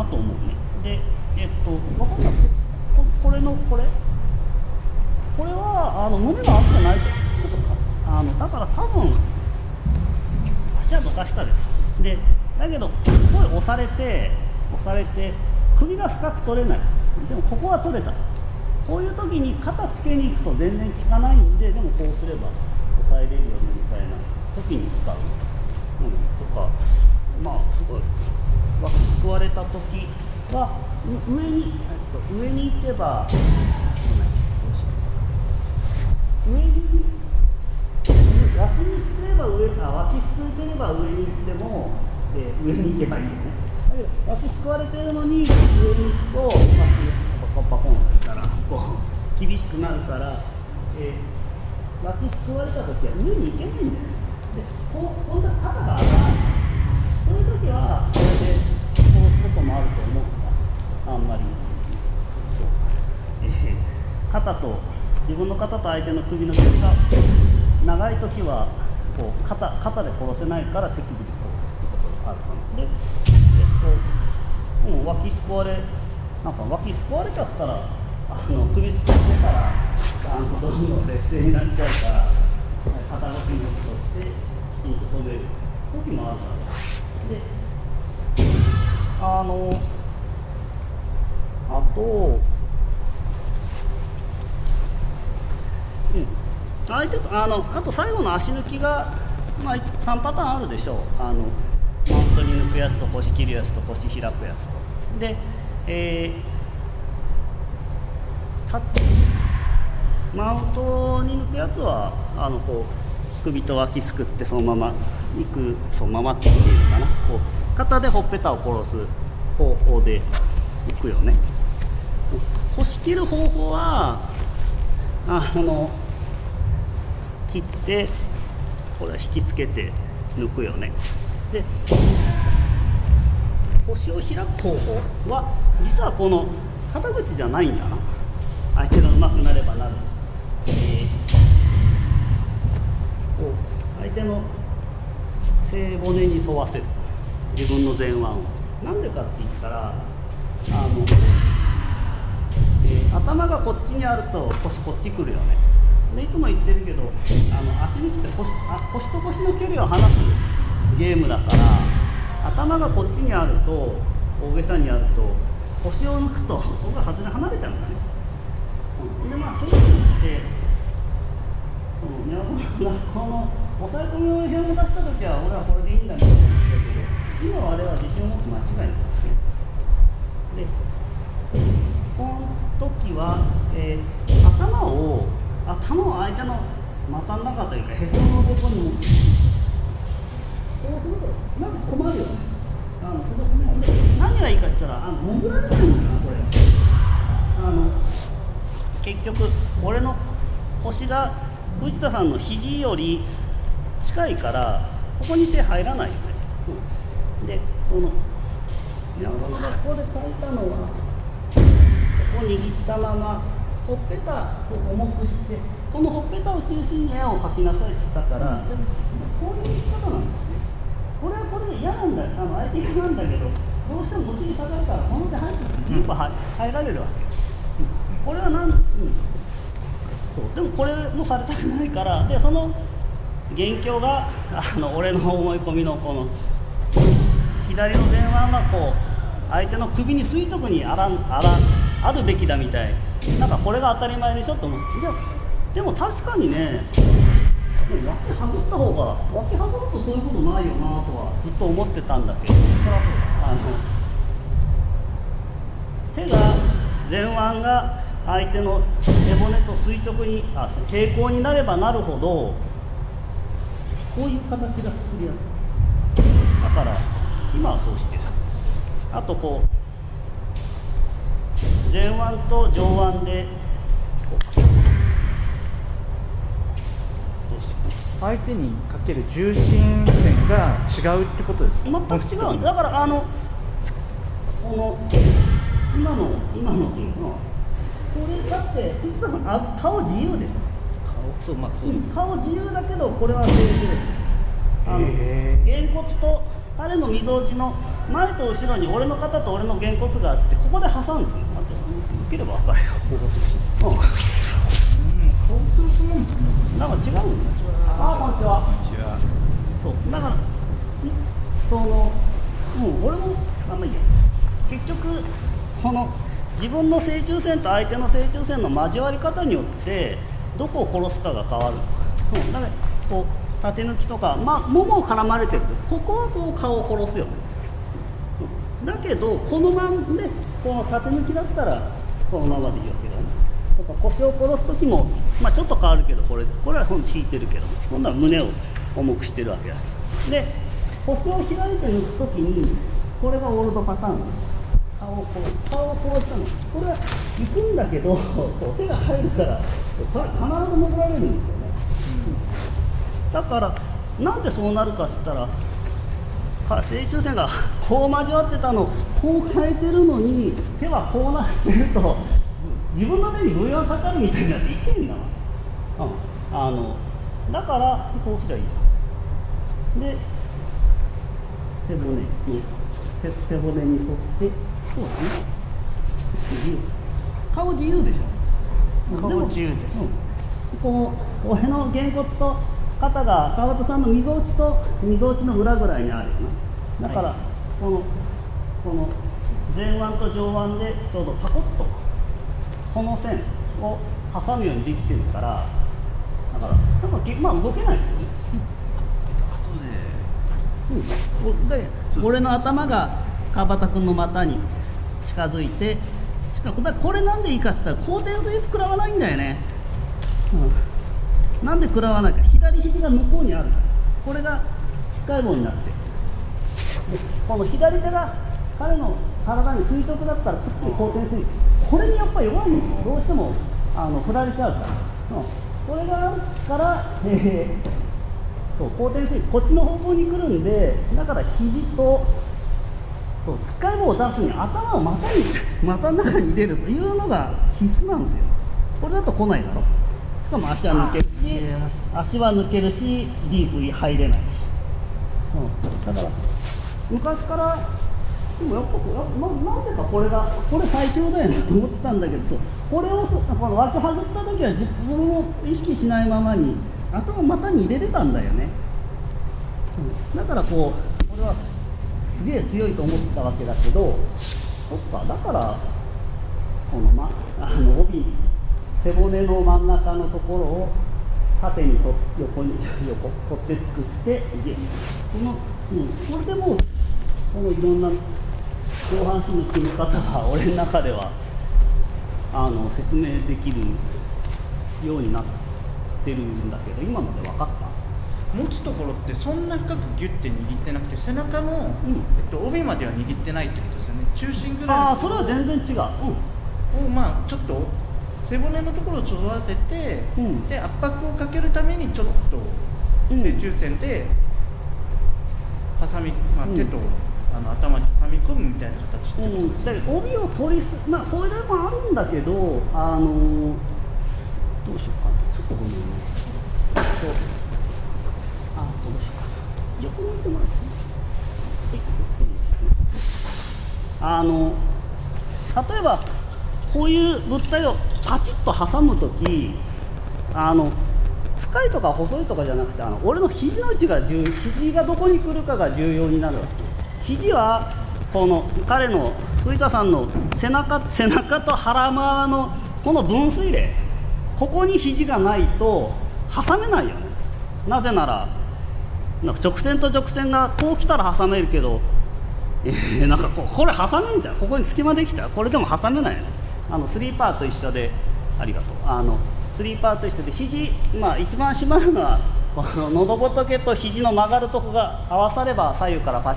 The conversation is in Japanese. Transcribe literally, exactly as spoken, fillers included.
と思うね。で、えっと、分かんない、こ, これのこれこれはあの胸が合ってないと、ちょっとかあのだから多分足はどかしたです。でだけどすごい押されて押されて首が深く取れない。でもここは取れた。こういう時に肩つけに行くと全然効かないんで、でもこうすれば抑えれるよねみたいな時に使う、うん、とか、まあすごい脇すくわれた時は上に、えっと、上に行けば上に脇にすくれば上あ脇すくれれば上に行っても、えー、上に行けばいいよね。だけど脇すくわれてるのに上に行くと脇パコパコンされたらこう厳しくなるから、えー、脇すくわれた時は上に行けないんだよね。でこう今度は肩が上がらない。そういう時はこれで殺すこともあると思うが、あんまりそう、えー、肩と自分の肩と相手の首の距離が長いときはこう 肩, 肩で殺せないから手首で殺すってことがあるかな。で、えっと、もう脇すくわれ、なんか脇すくわれちゃったら、あの首すくってからあのどんどん劣勢になっちゃうから、肩越しに取ってきちんと飛べる時もあるから。で、あの、あと、うん、相手とあのあと最後の足抜きが、まあ、さんパターンあるでしょう。あのマウントに抜くやつと腰切るやつと腰開くやつと。で、えー、たマウントに抜くやつはあのこう首と脇すくってそのままいく、そのままっていうのかな、こう肩でほっぺたを殺す方法でいくよね。腰切る方法はあの切ってこれ引きつけて抜くよね。で腰を開く方法は実はこの肩口じゃないんだな。相手が上手くなればなる、えー、こう相手の背骨に沿わせる自分の前腕を。なんでかって言ったらあのえー、頭がこっちにあると腰こっち来るよね。でいつも言ってるけどあの足に来て 腰, あ腰と腰の距離を離すゲームだから、頭がこっちにあると大げさにあると腰を抜くとここが外れ離れちゃうんだね。うん、でまあそういうのってその宮本がこの抑え込みを表を出した時は俺はこれでいいんだけど、今はあれは自信を持って間違いないですね。でこの時は、えー、頭を頭を相手の股の中というかへそのところに持ってこうするとなんか困るよね。あのすごく何がいいかしたらあの潜られないのかなこれ。あの結局俺の腰が藤田さんの肘より近いからここに手入らないよね。うん、でその宮本がここで書いたのはここを握ったままほっぺたを重くしてこのほっぺたを中心に絵を描きなさいって言ったから、でもこういう生き方なんですね。これはこれで嫌なんだ、あの相手嫌なんだけどどうしてもお尻下がるからこの手入って全部入られるわけ。これはなん、うん、そうでもこれもされたくないから、でその元凶があの俺の思い込みのこの左の前腕がこう相手の首に垂直にあらんあらあるべきだみたい、なんかこれが当たり前でしょと思って、でもでも確かにね、脇はぐった方が脇はぐるとそういうことないよなとはずっと思ってたんだけど、そりゃそうだ、あの手が前腕が相手の背骨と垂直にあ平行になればなるほどこういう形が作りやすい。だから今はそうしてる。あとこう前腕と上腕で相手にかける重心線が違うってことですか？ 全く違う。だからあのこの今の今のっていうのこれだって藤田さんあ顔自由でしょ。 顔そうまあそう、 うん、顔自由だけどこれは正常。あのげんこつと彼のみぞおちの前と後ろに俺の肩と俺のげんこつがあって、ここで挟むんですよ。待って、受ければ分かるよ。うん、顔つるつもんなんか違うんだよ。ああ、こんにちは。そうだからその、うん、俺もあんまりいいや。結局この自分の正中線と相手の正中線の交わり方によってどこを殺すかが変わる。うん、だからこう縦抜きとか、まあ、ももを絡まれてるとここはそう顔を殺すよね。うん、だけどこのまんでこの縦抜きだったらこのままでいいわけだね。とか腰を殺す時も、まあ、ちょっと変わるけど、これこれはほんと引いてるけど、今度は胸を重くしてるわけです。で腰を開いて抜く時にこれがオールドパターンなんです。顔を殺す顔を殺したの、これは行くんだけどこう手が入るからこれ必ず潜られるんですよね。うん、だからなんでそうなるかっつったら、正中線がこう交わってたのをこう変えてるのに手はこうなしてると自分の手にブイワンかかるみたいになっていけんだな。うん、あのだからこうすりゃいいじゃん。で背骨に背背骨に沿ってそうだね。自由顔自由でしょ。 顔自由です。 うん、こう俺のげんこつと肩が川端さんのみぞおちとみぞおちの裏ぐらいにあるよな。だから、はい、このこの前腕と上腕でちょうどパコッとこの線を挟むようにできてるから、だからなんかまあ動けないですよね。うん、で俺の頭が川端君の股に近づいて、しかもこれなんでいいかって言ったら後転スイープ食らわないんだよね。うん、なんで食らわないか、左肘が向こうにあるから、これがスカイボーになって、でこの左手が彼の体に垂直だったらくっきり後転スイープ、これにやっぱり弱いんですよ。どうしてもあの振られちゃうから、うん、これがあるから、えー、そう後転スイープこっちの方向に来るんで、だから肘とそう使い棒を出すに頭を股に股の中に入れるというのが必須なんですよ。これだと来ないだろ。しかも足は抜けるし、足は抜けるし、ディープに入れないし、うん、だから昔からでもやっぱな, なんでかこれがこれ最強だよなと思ってたんだけど、そうこれをこの脇はぐった時は自分も意識しないままに頭を股に入れれたんだよね。うん、だからこうこれはすげえ強いと思ってたわけだけど、そっか、だからこの、ま、あの帯背骨の真ん中のところを縦にと横に横取って作ってこの、うん、これでもうこのいろんな上半身の組み方が俺の中ではあの説明できるようになってるんだけど、今ので分かった？ 持つところってそんな深くギュッて握ってなくて、背中の、うんえっと、帯までは握ってないってことですよね。中心ぐらいのああ、それは全然違う、 うん、をまあちょっと背骨のところを沿わせて、うん、で圧迫をかけるためにちょっと正中線で挟み、まあ、手と、うん、あの頭に挟み込むみたいな形ってことですね。 うん、だから帯を取りすまあそれもあるんだけど、あのどうしようかな、ちょっとごめんね。そうあどうしようかな、横に行ってもらっていい？あの例えばこういう物体をパチッと挟むとき、あの深いとか細いとかじゃなくて、あの俺の肘の位置が重肘がどこに来るかが重要になるわけ。肘はこの彼の藤田さんの背中背中と腹側のこの分水嶺、ここに肘がないと挟めないよね。なぜならなんか直線と直線がこう来たら挟めるけど、えー、なんかここれ挟めんじゃん、ここに隙間できたらこれでも挟めないよね。あのスリーパーと一緒で、ありがとう、あのスリーパーと一緒で肘、まあ、一番締まるのはこの喉仏と肘の曲がるとこが合わされば左右からパチ